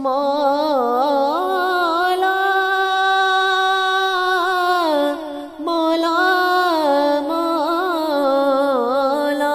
मौला मौला मौला।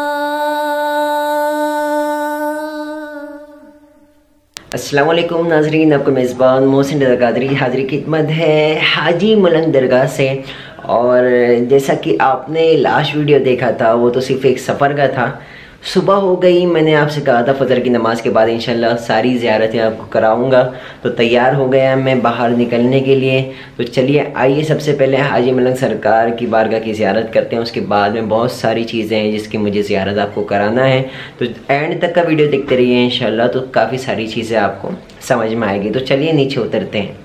अस्सलाम वालेकुम नाजरीन, आपका मेज़बान मोहसिन रज़ा कादरी हाज़िर खिदमत है हाजी मलंग दरगाह से। और जैसा कि आपने लास्ट वीडियो देखा था वो तो सिर्फ एक सफ़र का था। सुबह हो गई, मैंने आपसे कहा था फजर की नमाज़ के बाद इंशाल्लाह सारी ज़ियारतें आपको कराऊंगा, तो तैयार हो गया मैं बाहर निकलने के लिए। तो चलिए आइए सबसे पहले हाजी मलंग सरकार की बारगाह की ज़ियारत करते हैं। उसके बाद में बहुत सारी चीज़ें हैं जिसकी मुझे ज़ियारत आपको कराना है, तो एंड तक का वीडियो देखते रहिए इंशाल्लाह, तो काफ़ी सारी चीज़ें आपको समझ में आएगी। तो चलिए नीचे उतरते हैं।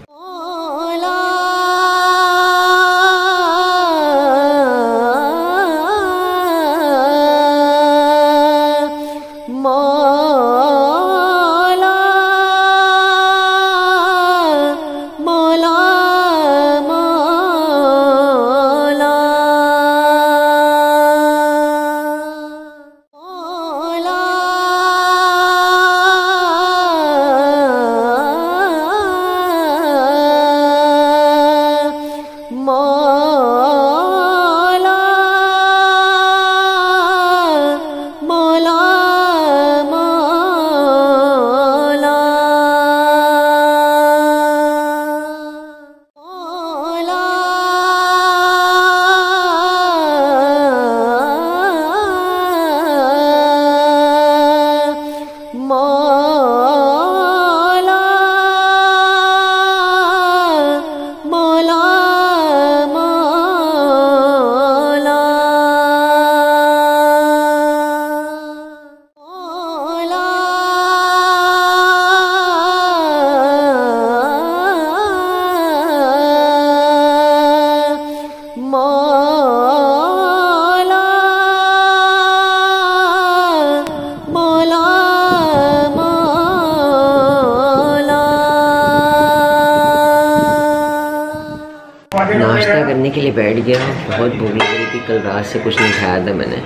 नाश्ता करने के लिए बैठ गया। बहुत भूख लग रही थी, कल रात से कुछ नहीं खाया था मैंने।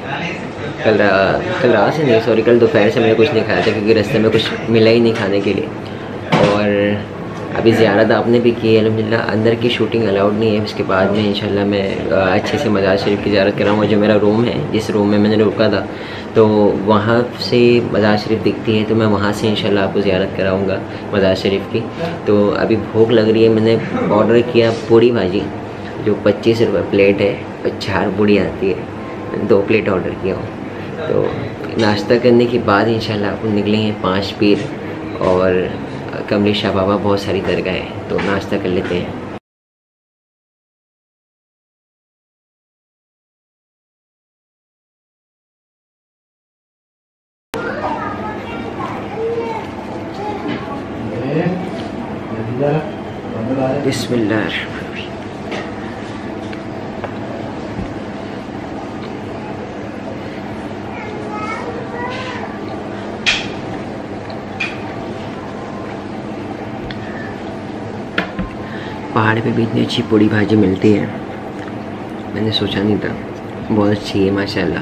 कल रात से नहीं, सॉरी, कल दोपहर से मैंने कुछ नहीं खाया था क्योंकि रास्ते में कुछ मिला ही नहीं खाने के लिए। और अभी ज़ियारत आपने भी की है अल्हम्दुलिल्लाह। अंदर की शूटिंग अलाउड नहीं है। उसके बाद में इंशाल्लाह मैं अच्छे से मज़ार शरीफ की ज़ियारत कराऊँगा। जो मेरा रूम है, जिस रूम में मैंने रुका था, तो वहाँ से मज़ार शरीफ दिखती है, तो मैं वहाँ से इंशाल्लाह आपको ज़ियारत कराऊँगा मज़ार शरीफ की। तो अभी भूख लग रही है। मैंने ऑर्डर किया पूड़ी भाजी, जो 25 रुपये प्लेट है और 4 पूड़ी आती है। 2 प्लेट ऑर्डर किया हूँ। तो नाश्ता करने के बाद इंशाल्लाह आपको निकलेंगे 5 पीर और कमली शाह बाबा, बहुत सारी दरगाह है, तो नाश्ता कर लेते हैं। बिस्मिल्लाह। पहाड़ पे भी इतनी अच्छी पूड़ी भाजी मिलती है, मैंने सोचा नहीं था। बहुत अच्छी है माशाल्लाह।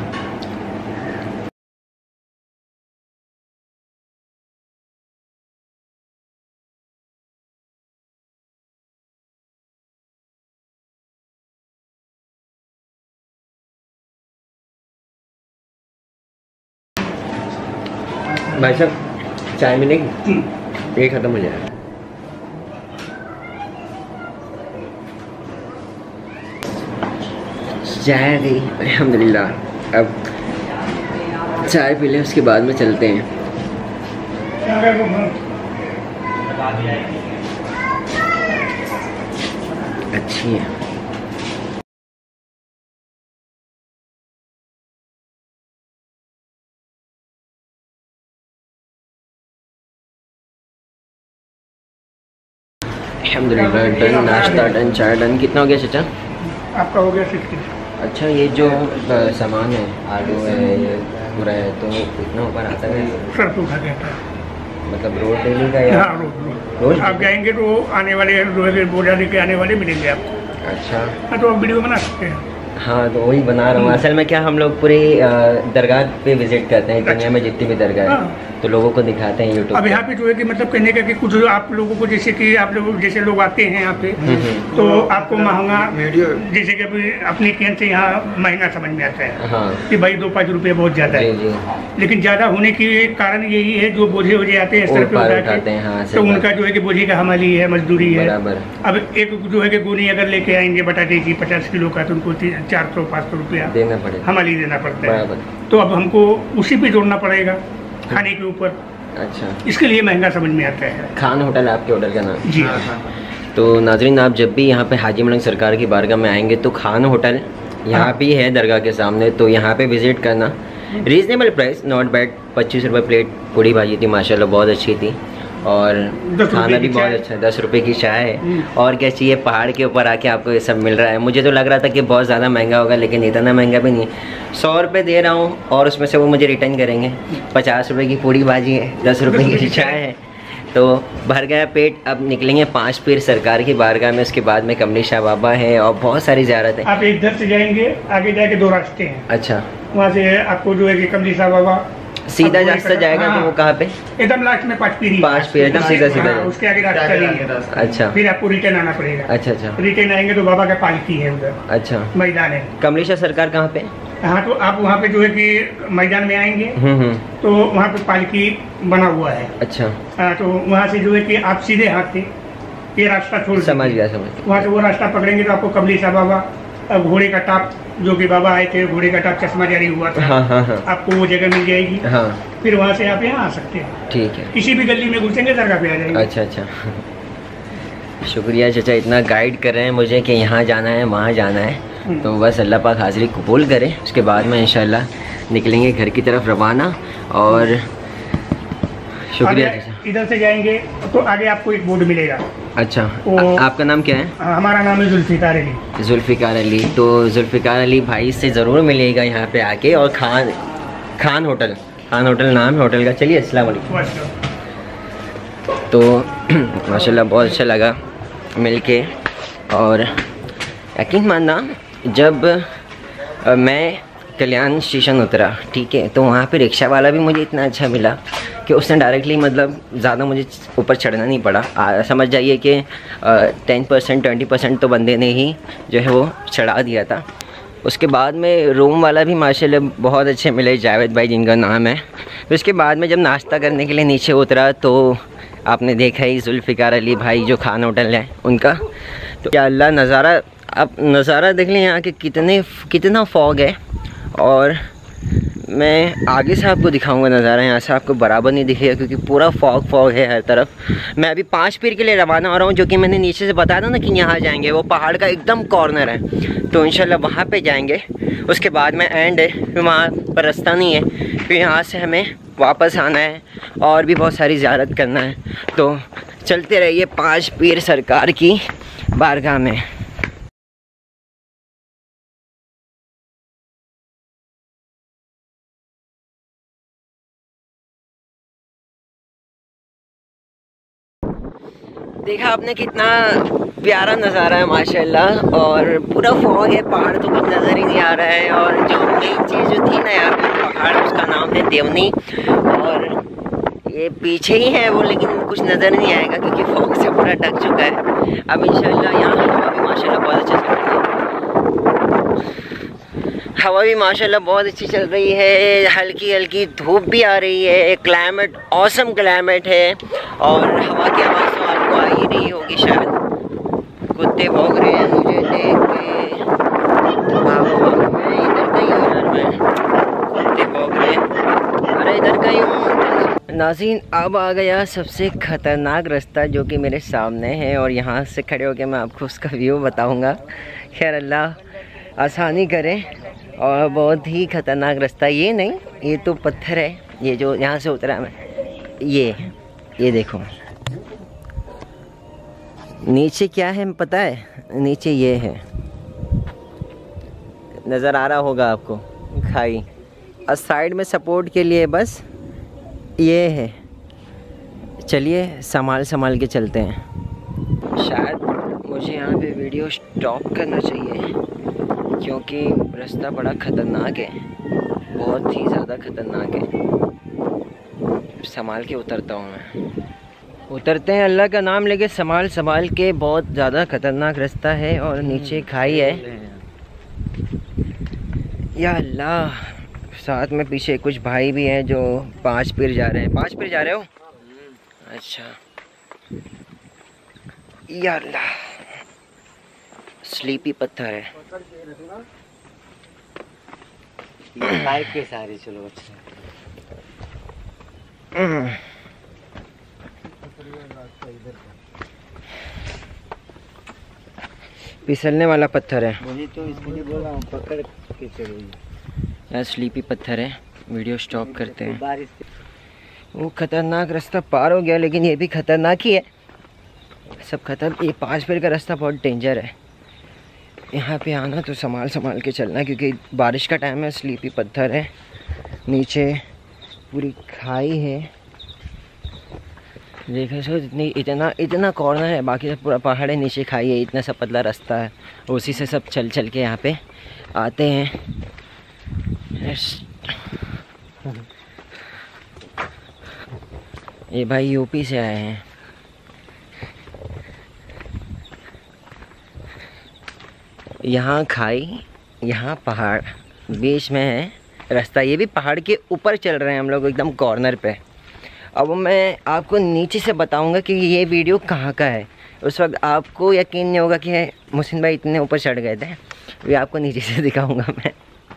भाई साहब चाय मिलेगी? ये ख़त्म हो जाएगा। चाय आ गई अल्हम्दुलिल्लाह। अब चाय पी लें, उसके बाद में चलते हैं। अच्छी है। अल्हम्दुलिल्लाह डन, नाश्ता डन, चाय डन। कितना हो गया चाचा? आपका हो गया 60। अच्छा, ये जो सामान है, आलू है, ये पूरा है, तो कितना ऊपर आता है? सर तो खा देता है, मतलब रोज डेली का या? हाँ, रोज आप जाएंगे तो आने वाले बोझा लेके आने वाले मिलेंगे आपको। अच्छा, हाँ, तो आप वीडियो बना सकते हैं। हाँ, तो वही बना रहा हूँ। असल में क्या, हम लोग पूरे दरगाह पे विज़िट करते हैं दुनिया में जितनी भी दरगाह है, तो लोगों को दिखाते हैं यूट्यूब। अब यहाँ पे जो है कि मतलब कहने का कि कुछ आप लोगों को जैसे कि आप लोग जैसे लोग आते हैं यहाँ पे तो आपको महंगा जैसे कि अभी अपने केंद्र से यहाँ महंगा समझ में आता है। हाँ। कि भाई 2-5 रुपये बहुत ज़्यादा है। जी। लेकिन ज़्यादा होने के कारण यही है जो बोझे वोझे आते हैं सर पे उठाते हैं। हाँ, तो उनका जो है कि बोझे का हमाली है, मजदूरी है। अब एक जो है कि गोनी अगर लेके आएंगे बटाटे की 50 किलो का तो उनको 400-500 रुपया देना पड़ेगा, हमाली देना पड़ता है। तो अब हमको उसी पे जोड़ना पड़ेगा खाने के ऊपर। अच्छा, इसके लिए महंगा समझ में आता है। खान होटल आपके होटल का नाम? जी। तो नाज़रीन, आप जब भी यहाँ पे हाजी मलंग सरकार की बारगाह में आएंगे तो खान होटल यहाँ भी है दरगाह के सामने, तो यहाँ पे विज़िट करना। Reasonable price, not bad. 25 रुपये प्लेट पूड़ी भाजी थी, माशाल्लाह बहुत अच्छी थी, और खाना भी बहुत अच्छा है। 10 रुपये की चाय है, और क्या चाहिए। पहाड़ के ऊपर आके आपको ये सब मिल रहा है। मुझे तो लग रहा था कि बहुत ज़्यादा महंगा होगा, लेकिन इतना महंगा भी नहीं। 100 रुपये दे रहा हूँ और उसमें से वो मुझे रिटर्न करेंगे। 50 रुपये की पूड़ी भाजी है, 10 रुपये की चाय है, तो भर गया पेट। अब निकलेंगे 5 पीर सरकार की बारगाह में, उसके बाद में कमली शाह बाबा है और बहुत सारी ज़ियारत है। आप इधर से जाएंगे, आगे जाके 2 रास्ते हैं। अच्छा, वहाँ से आपको जो है कि कमली शाह बाबा सीधा रास्ता जाएगा। तो वो कहाँ पे? एकदम लास्ट में 5 पीर एकदम सीधा उसके आगे रास्ता नहीं है। अच्छा, फिर आपको रिटर्न आना पड़ेगा। अच्छा। रिटर्न आएंगे तो बाबा का पालकी है उधर। अच्छा, मैदान है। कमली शाह सरकार कहाँ पे? हाँ, तो आप वहाँ पे जो है कि मैदान में आएंगे तो वहाँ पे पालकी बना हुआ है। अच्छा। तो वहाँ से जो है कि आप सीधे हाथ से ये रास्ता छोड़, समझ गया। वहाँ से वो रास्ता पकड़ेंगे तो आपको कमली शाह बाबा घोड़े का टाप, जो कि बाबा आए थे, घोड़े का टाप चश्मा जारी हुआ था। हाँ। आपको वो जगह मिल जाएगी। हाँ। फिर वहाँ से आप यहाँ आ सकते हैं। ठीक है, किसी भी गली में घुसेंगे दरगाह पे आ जाएंगे। अच्छा। शुक्रिया चाचा, इतना गाइड कर रहे हैं मुझे कि यहाँ जाना है, वहाँ जाना है। तो बस अल्लाह पाक हाज़िरी कबूल करे। उसके बाद में इंशाल्लाह निकलेंगे घर की तरफ रवाना। और शुक्रिया चाचा। इधर से जाएंगे तो आगे आपको एक बोर्ड मिलेगा। अच्छा, आपका नाम क्या है? हमारा नाम है जुल्फिकार अली। जुल्फिकार अली। तो जुल्फिकार अली भाई से ज़रूर मिलेगा यहाँ पे आके। और खान होटल नाम है होटल का। चलिए, अस्सलाम वालेकुम। तो माशाल्लाह बहुत अच्छा लगा मिलके। और यकीन मानना, जब मैं कल्याण स्टेशन उतरा, ठीक है, तो वहाँ पे रिक्शा वाला भी मुझे इतना अच्छा मिला कि उसने डायरेक्टली मतलब ज़्यादा मुझे ऊपर चढ़ना नहीं पड़ा। समझ जाइए कि 10% 20% तो बंदे ने ही जो है वो चढ़ा दिया था। उसके बाद में रूम वाला भी माशाल्लाह बहुत अच्छे मिले, जावेद भाई जिनका नाम है। तो उसके बाद में जब नाश्ता करने के लिए नीचे उतरा तो आपने देखा ही जुल्फिकार अली भाई जो खान होटल है उनका। तो क्या अल्लाह, नज़ारा, आप नज़ारा देख लें यहाँ के कितना फॉग है। और मैं आगे से आपको दिखाऊंगा नज़ारा, यहाँ से आपको बराबर नहीं दिखेगा क्योंकि पूरा फॉग है हर तरफ। मैं अभी 5 पीर के लिए रवाना हो रहा हूँ, जो कि मैंने नीचे से बताया था ना कि यहाँ जाएंगे। वो पहाड़ का एकदम कॉर्नर है, तो इंशाल्लाह वहाँ पे जाएंगे। उसके बाद में एंड है, फिर वहाँ पर रास्ता नहीं है, फिर यहाँ से हमें वापस आना है और भी बहुत सारी ज़ियारत करना है। तो चलते रहिए 5 पीर सरकार की बारगाह में। देखा आपने कितना प्यारा नज़ारा है माशाल्लाह। और पूरा फॉग है, पहाड़ तो कुछ नज़र ही नहीं आ रहा है। और जो मेन चीज़ जो थी ना यहाँ पे पहाड़, उसका नाम है देवनी। और ये पीछे ही है वो, लेकिन कुछ नज़र नहीं आएगा क्योंकि फॉग से पूरा ढक चुका है। अब इंशाल्लाह यहाँ हवा भी माशाल्लाह बहुत अच्छा चल रही है। हवा भी माशाल्लाह बहुत अच्छी चल रही है, हल्की हल्की धूप भी आ रही है। क्लाइमेट ऑसम क्लाइमेट है। और हवा की आवाज़ तो आपको आ ही रही होगी शायद। कुत्ते भौंक रहे हैं मुझे देख के। मैं इधर का ही हूँ यार, मैं कुत्ते भौंक रहे हैं। अरे इधर का ही हूँ। नाज़रीन, अब आ गया सबसे ख़तरनाक रास्ता जो कि मेरे सामने है, और यहाँ से खड़े होकर मैं आपको उसका व्यू बताऊँगा। खैर अल्लाह आसानी करे। और बहुत ही ख़तरनाक रास्ता, ये नहीं, ये तो पत्थर है, ये जो यहाँ से उतरा मैं, ये देखो नीचे क्या है पता है? नीचे ये है, नज़र आ रहा होगा आपको, खाई। और साइड में सपोर्ट के लिए बस ये है। चलिए संभाल के चलते हैं। शायद मुझे यहाँ पे वीडियो स्टॉप करना चाहिए क्योंकि रास्ता बड़ा ख़तरनाक है, बहुत ही ज़्यादा ख़तरनाक है। संभाल के उतरता हूँ मैं। उतरते हैं अल्लाह का नाम लेके, संभाल संभाल के। बहुत ज़्यादा ख़तरनाक रास्ता है और नीचे खाई है। या अल्लाह, साथ में पीछे कुछ भाई भी हैं जो 5 पीर जा रहे हैं। 5 पीर जा रहे हो? अच्छा। या अल्लाह, स्लीपी पत्थर है। पाइप के सारे चलो। अच्छा, फिसलने वाला पत्थर है। मुझे तो इसलिए बोला हूँ पकड़ के चलो। यार स्लीपी पत्थर है। वीडियो स्टॉप करते हैं। बारिश वो खतरनाक रास्ता पार हो गया, लेकिन ये भी खतरनाक ही है। सब खत्म। ये 5 पीर का रास्ता बहुत डेंजर है। यहाँ पे आना तो संभाल संभाल के चलना, क्योंकि बारिश का टाइम है। स्लीपी पत्थर है, नीचे पूरी खाई है। देखो सो इतना कॉर्नर है, बाकी सब पूरा पहाड़ है, नीचे खाई है। इतना सा पतला रास्ता है, उसी से सब चल चल के यहाँ पे आते हैं। ये भाई यूपी से आए हैं। यहाँ खाई, यहाँ पहाड़, बीच में है रास्ता। ये भी पहाड़ के ऊपर चल रहे हैं हम लोग, एकदम कॉर्नर पे। अब मैं आपको नीचे से बताऊंगा कि ये वीडियो कहाँ का है। उस वक्त आपको यकीन नहीं होगा कि मोहसिन भाई इतने ऊपर चढ़ गए थे। ये आपको नीचे से दिखाऊंगा मैं।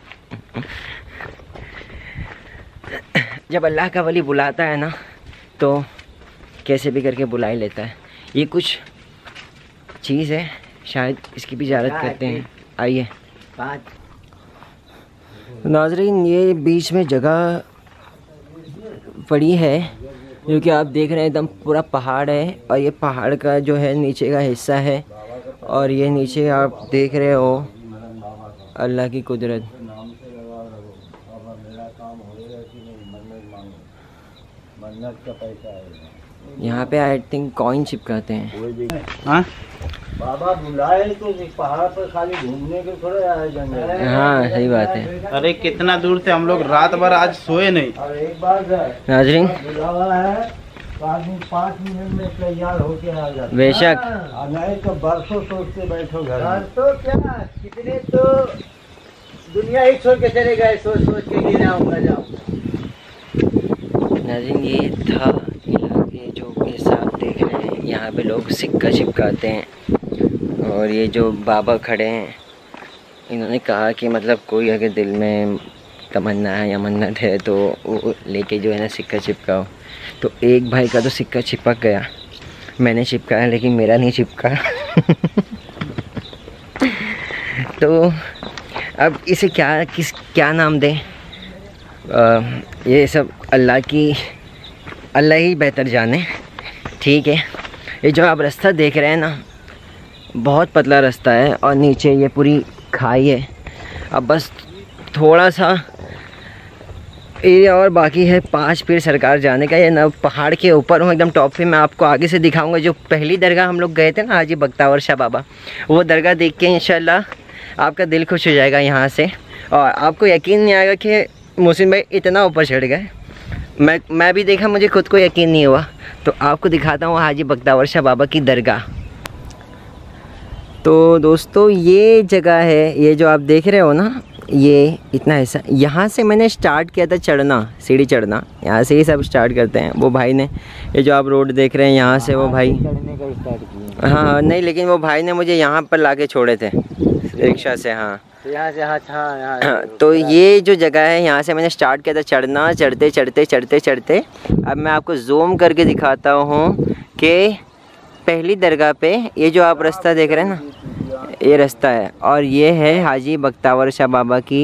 जब अल्लाह का वली बुलाता है ना, तो कैसे भी करके बुला ही लेता है। ये कुछ चीज़ है, शायद इसकी भी ज़ियारत करते हैं। आइए नाज़रीन, ये बीच में जगह पड़ी है, जो कि आप देख रहे हैं एकदम पूरा पहाड़ है। और ये पहाड़ का जो है नीचे का हिस्सा है, और ये नीचे आप देख रहे हो अल्लाह की कुदरत। यहाँ पे आई थिंक कॉइन चिपकाते हैं। हाँ बाबा बुलाए तो पहाड़ पर खाली घूमने के थोड़े आए जाएंगे। हाँ सही बात है। अरे कितना दूर थे हम लोग, रात भर आज सोए नहीं। और एक बात है नाज़रीन, बुलावा है तो आदमी 5 मिनट में तैयार होके आ जाता है। बेशक। नहीं तो बरसों सोचते बैठो घर तो क्या, कितने तो दुनिया ही छोड़ के चले गए, सोच सोच के गिर जाऊंगा जाऊँ। नाज़रीन, ये था इलाके जो के साथ देख रहे हैं। यहाँ पे लोग सिक्का चिपकाते हैं। और ये जो बाबा खड़े हैं, इन्होंने कहा कि मतलब कोई अगर दिल में तमन्ना है या मन्नत है तो वो लेके जो है ना सिक्का चिपकाओ। तो एक भाई का तो सिक्का चिपक गया, मैंने चिपकाया लेकिन मेरा नहीं चिपका। तो अब इसे क्या नाम दें? ये सब अल्लाह ही बेहतर जाने। ठीक है, ये जो आप रास्ता देख रहे हैं ना, बहुत पतला रास्ता है और नीचे ये पूरी खाई है। अब बस थोड़ा सा एरिया और बाकी है 5 पीर सरकार जाने का। ये ना पहाड़ के ऊपर हूँ, एकदम टॉप पे। मैं आपको आगे से दिखाऊंगा। जो पहली दरगाह हम लोग गए थे ना, हाजी बख्तावर शाह बाबा, वो दरगाह देख के इंशाल्लाह आपका दिल खुश हो जाएगा यहाँ से। और आपको यकीन नहीं आएगा कि मोहसिन भाई इतना ऊपर चढ़ गए। मैं भी देखा, मुझे खुद को यकीन नहीं हुआ। तो आपको दिखाता हूँ हाजी बख्तावर शाह बाबा की दरगाह। तो दोस्तों, ये जगह है, ये जो आप देख रहे हो ना, ये इतना हिस्सा, यहाँ से मैंने स्टार्ट किया था चढ़ना, सीढ़ी चढ़ना। यहाँ से ही सब स्टार्ट करते हैं। वो भाई ने, ये जो आप रोड देख रहे हैं, यहाँ से वो भाई चढ़ने का स्टार्ट किया। हाँ नहीं, लेकिन वो भाई ने मुझे यहाँ पर लाके छोड़े थे रिक्शा से। हाँ तो यहाँ से हाँ, तो ये जो जगह है, यहाँ से मैंने स्टार्ट किया था चढ़ना। चढ़ते चढ़ते चढ़ते चढ़ते अब मैं आपको जूम करके दिखाता हूँ कि पहली दरगाह पे ये जो आप रास्ता देख रहे हैं ना, ये रास्ता है। और ये है हाजी बख्तावर शाह बाबा की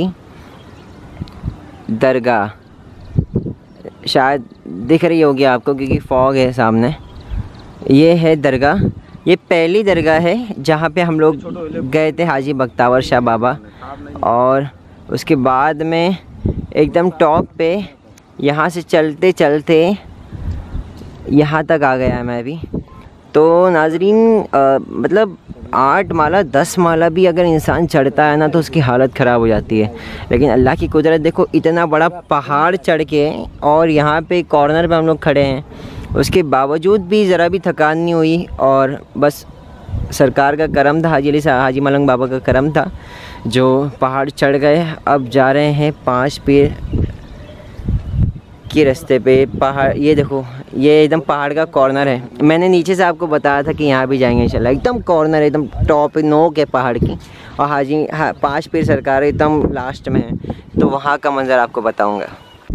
दरगाह। शायद दिख रही होगी आपको क्योंकि फॉग है सामने। ये है दरगाह। ये पहली दरगाह है जहाँ पे हम लोग गए थे, हाजी बख्तावर शाह बाबा। और उसके बाद में एकदम टॉप पे यहाँ से चलते चलते यहाँ तक आ गया मैं भी। तो नाजरीन, मतलब 8 माला 10 माला भी अगर इंसान चढ़ता है ना तो उसकी हालत ख़राब हो जाती है। लेकिन अल्लाह की कुदरत देखो, इतना बड़ा पहाड़ चढ़ के और यहाँ पे कॉर्नर पे हम लोग खड़े हैं, उसके बावजूद भी ज़रा भी थकान नहीं हुई। और बस सरकार का करम था, हाजी मलंग बाबा का करम था जो पहाड़ चढ़ गए। अब जा रहे हैं 5 पीर के रास्ते पे। पहाड़ ये देखो, ये एकदम पहाड़ का कॉर्नर है। मैंने नीचे से आपको बताया था कि यहाँ भी जाएंगे इंशाल्लाह। एकदम कॉर्नर है, एकदम टॉप नोक है पहाड़ की। और 5 पीर सरकार एकदम लास्ट में है, तो वहाँ का मंज़र आपको बताऊँगा।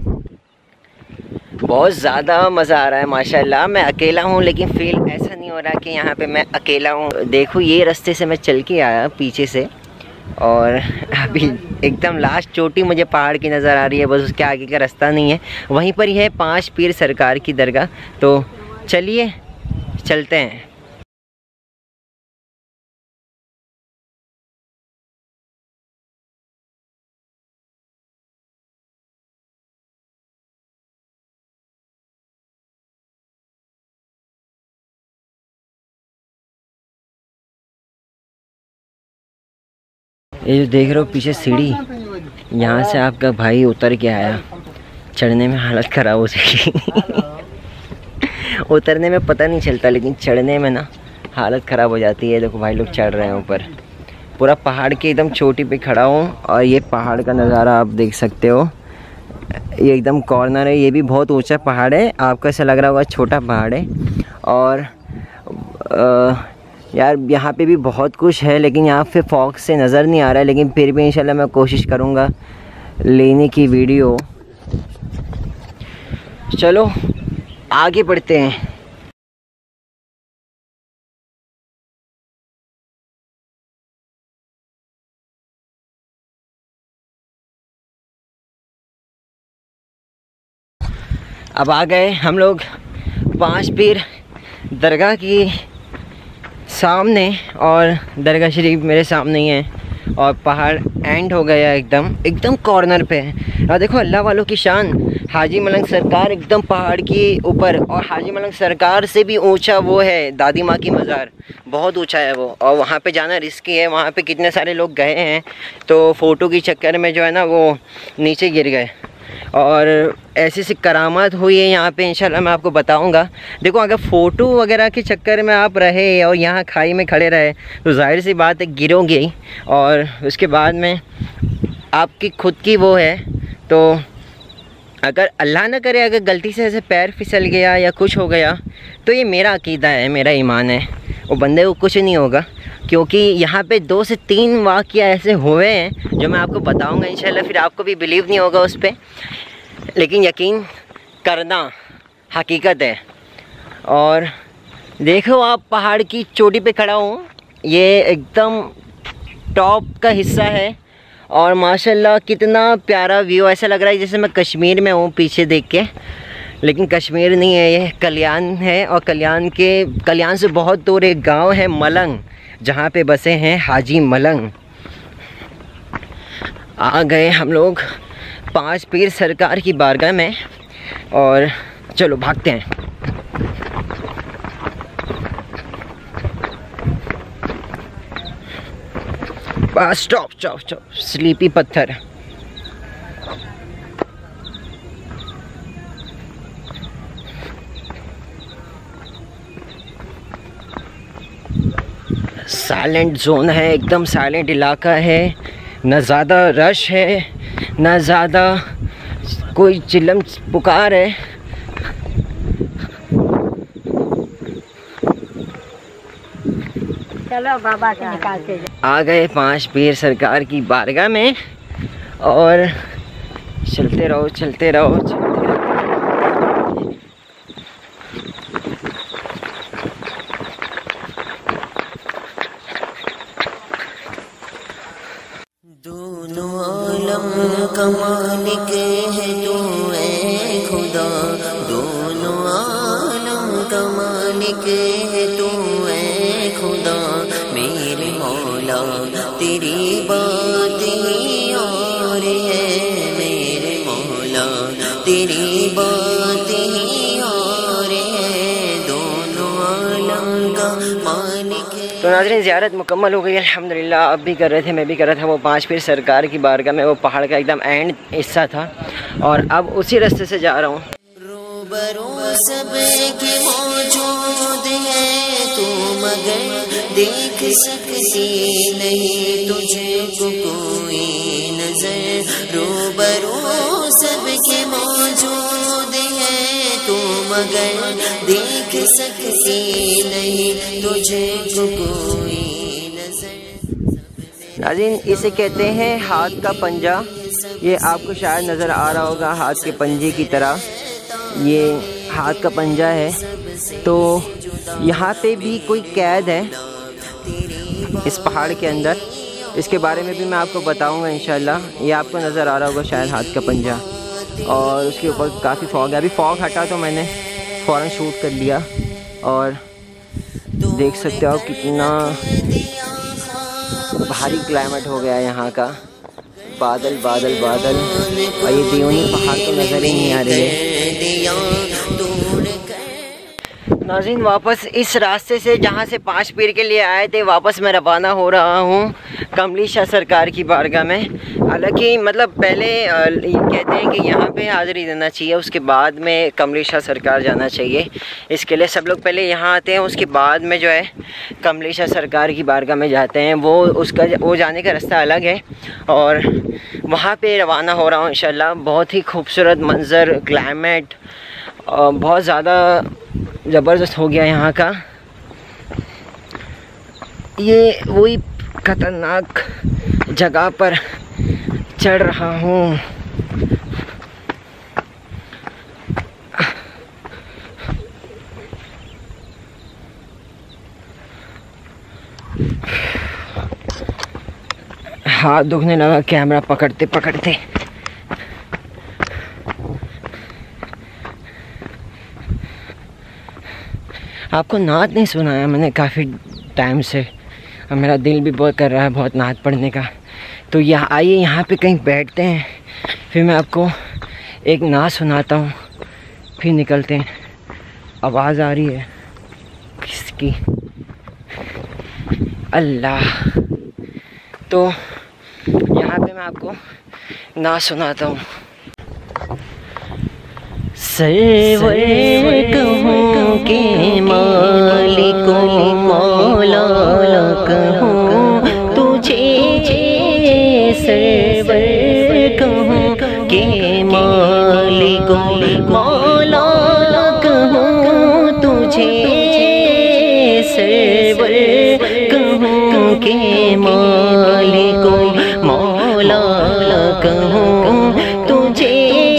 बहुत ज़्यादा मज़ा आ रहा है माशाल्लाह। मैं अकेला हूँ लेकिन फील ऐसा नहीं हो रहा कि यहाँ पे मैं अकेला हूँ। देखो ये रास्ते से मैं चल के आया पीछे से, और अभी एकदम लास्ट चोटी मुझे पहाड़ की नज़र आ रही है, बस उसके आगे का रास्ता नहीं है। वहीं पर ही है 5 पीर सरकार की दरगाह। तो चलिए चलते हैं। ये जो देख रहे हो पीछे सीढ़ी, यहाँ से आपका भाई उतर के आया। चढ़ने में हालत ख़राब हो जाएगी उतरने में पता नहीं चलता, लेकिन चढ़ने में ना हालत ख़राब हो जाती है। देखो भाई लोग चढ़ रहे हैं ऊपर, पूरा पहाड़ की एकदम चोटी पे खड़ा हूँ और ये पहाड़ का नज़ारा आप देख सकते हो। ये एकदम कॉर्नर है, ये भी बहुत ऊंचा पहाड़ है। आपको ऐसा लग रहा होगा छोटा पहाड़ है। और यार यहाँ पे भी बहुत कुछ है, लेकिन यहाँ पे फॉग से नज़र नहीं आ रहा है। लेकिन फिर भी इंशाल्लाह मैं कोशिश करूँगा लेने की वीडियो। चलो आगे बढ़ते हैं। अब आ गए हम लोग 5 पीर दरगाह की सामने, और दरगाह शरीफ मेरे सामने ही है और पहाड़ एंड हो गया एकदम कॉर्नर पे है। और देखो अल्लाह वालों की शान, हाजी मलंग सरकार एकदम पहाड़ की ऊपर, और हाजी मलंग सरकार से भी ऊंचा वो है दादी माँ की मज़ार, बहुत ऊंचा है वो। और वहाँ पे जाना रिस्की है, वहाँ पे कितने सारे लोग गए हैं तो फ़ोटो के चक्कर में जो है ना वो नीचे गिर गए। और ऐसी सी करामात हुई है यहाँ पे, इंशाल्लाह मैं आपको बताऊँगा। देखो अगर फ़ोटो वगैरह के चक्कर में आप रहे और यहाँ खाई में खड़े रहे तो जाहिर सी बात है गिरोगे ही, और उसके बाद में आपकी खुद की वो है। तो अगर अल्लाह ना करे अगर गलती से ऐसे पैर फिसल गया या कुछ हो गया तो ये मेरा अकीदा है, मेरा ईमान है, वो बंदे को कुछ नहीं होगा। क्योंकि यहाँ पे 2 से 3 वाक़या ऐसे हुए हैं जो मैं आपको बताऊँगा इंशाल्लाह। फिर आपको भी बिलीव नहीं होगा उस पर, लेकिन यकीन करना हकीकत है। और देखो आप पहाड़ की चोटी पे खड़ा हूँ, ये एकदम टॉप का हिस्सा है और माशाल्लाह कितना प्यारा व्यू। ऐसा लग रहा है जैसे मैं कश्मीर में हूँ पीछे देख के, लेकिन कश्मीर नहीं है, ये कल्याण है। और कल्याण से बहुत दूर एक गांव है मलंग, जहाँ पे बसे हैं हाजी मलंग। आ गए हम लोग 5 पीर सरकार की बारगाह में, और चलो भागते हैं। बस स्टॉप स्लीपी पत्थर। साइलेंट जोन है, एकदम साइलेंट इलाका है, ना ज़्यादा रश है ना ज़्यादा कोई चिल्लम पुकार है। चलो बाबा के निकालते आ गए 5 पीर सरकार की बारगाह में, और चलते रहो। दोनों आलम का मालिक है तू ऐ खुदा, दोनों आलम का मालिक है तू ऐ खुदा। मेरे मौला तेरी बात ही और है, मेरे मौला तेरी बात ही और है। दोनों आलम का मालिक है। तो नाज़रीन ज़ियारत मुकम्मल हो गई अल्हम्दुलिल्लाह। अब भी कर रहे थे, मैं भी कर रहा था। वो 5 पीर सरकार की बारगाह में, वो पहाड़ का एकदम एंड हिस्सा था और अब उसी रास्ते से जा रहा हूँ। रूबरू सबके मौजूद है तू मगर देख सकती नहीं तुझको कोई नजर। रूबरू सबके मौजूद है तू मगर देख सकती नहीं तुझको कोई नजर। नाज़रीन इसे कहते हैं हाथ का पंजा। ये आपको शायद नज़र आ रहा होगा हाथ के पंजे की तरह, ये हाथ का पंजा है। तो यहाँ पे भी कोई कैद है इस पहाड़ के अंदर, इसके बारे में भी मैं आपको बताऊंगा इंशाल्लाह। ये आपको नज़र आ रहा होगा शायद हाथ का पंजा, और उसके ऊपर काफ़ी फॉग है। अभी फॉग हटा तो मैंने फ़ौरन शूट कर लिया और देख सकते हो कितना भारी क्लाइमेट हो गया है यहाँ का। बादल बादल बादल, और ये देवनी पहाड़ तो नज़र ही नहीं आ रही है। नाज़रीन वापस इस रास्ते से जहाँ से 5 पीर के लिए आए थे, वापस मैं रवाना हो रहा हूँ कमली शाह सरकार की बारगाह में। हालांकि मतलब पहले कहते हैं कि यहाँ पे हाज़िरी देना चाहिए, उसके बाद में कमली शाह सरकार जाना चाहिए। इसके लिए सब लोग पहले यहाँ आते हैं, उसके बाद में जो है कमली शाह सरकार की बारगाह में जाते हैं। वो जाने का रास्ता अलग है और वहाँ पे रवाना हो रहा हूँ इंशाल्लाह। बहुत ही खूबसूरत मंज़र, क्लाइमेट बहुत ज़्यादा ज़बरदस्त हो गया यहाँ का। ये वही ख़तरनाक जगह पर चढ़ रहा हूँ। हाथ दुखने लगा कैमरा पकड़ते पकड़ते। आपको नात नहीं सुनाया मैंने काफ़ी टाइम से, और मेरा दिल भी बहुत कर रहा है बहुत नात पढ़ने का। तो यहाँ आइए, यहाँ पे कहीं बैठते हैं, फिर मैं आपको एक नात सुनाता हूँ, फिर निकलते हैं। आवाज़ आ रही है किसकी? अल्लाह। तो यहाँ पे मैं आपको नात सुनाता हूँ। सरवर कहूँ के मालिक मौला कहूँ तुझे, सरवर कहूँ के मालिक मौला कहूँ तुझे, सरवर कहूँ के मालिक मौला कहूँ तुझे,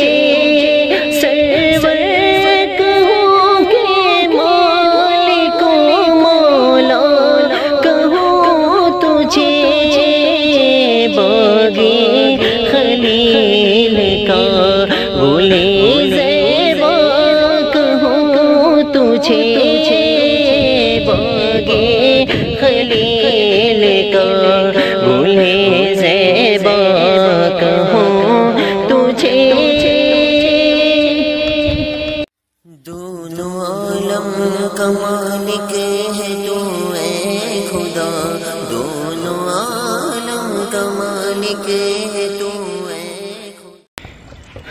मालिक है तू ऐ खुदा, दोनों आलम का मालिक है तू ऐ खुदा।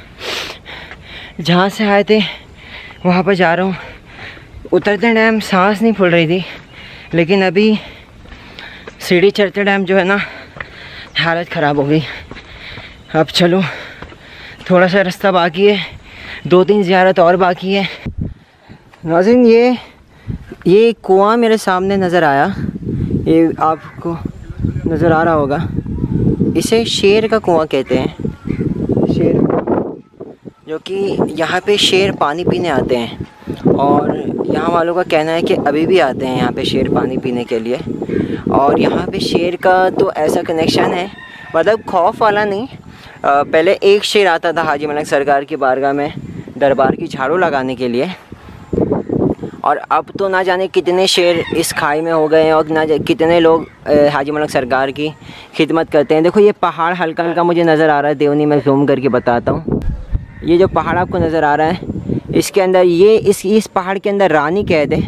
जहाँ से आए थे वहाँ पर जा रहा हूँ। उतरते टाइम सांस नहीं फूल रही थी, लेकिन अभी सीढ़ी चढ़ते टाइम जो है ना हालत ख़राब हो गई। अब चलो, थोड़ा सा रास्ता बाकी है, 2-3 ज़ियारत और बाकी है। नाज़रीन ये कुआं मेरे सामने नज़र आया, ये आपको नज़र आ रहा होगा। इसे शेर का कुआं कहते हैं, शेर, जो कि यहाँ पे शेर पानी पीने आते हैं। और यहाँ वालों का कहना है कि अभी भी आते हैं यहाँ पे शेर पानी पीने के लिए। और यहाँ पे शेर का तो ऐसा कनेक्शन है, मतलब खौफ वाला नहीं। पहले एक शेर आता था हाजी मलिक सरकार की बारगाह में दरबार की झाड़ू लगाने के लिए, और अब तो ना जाने कितने शेर इस खाई में हो गए हैं, और ना कितने लोग हाजी मलिक सरकार की खिदमत करते हैं। देखो ये पहाड़ हल्का हल्का मुझे नज़र आ रहा है, देवनी में जूम करके बताता हूँ। ये जो पहाड़ आपको नज़र आ रहा है, इसके अंदर ये इस पहाड़ के अंदर रानी कैद है,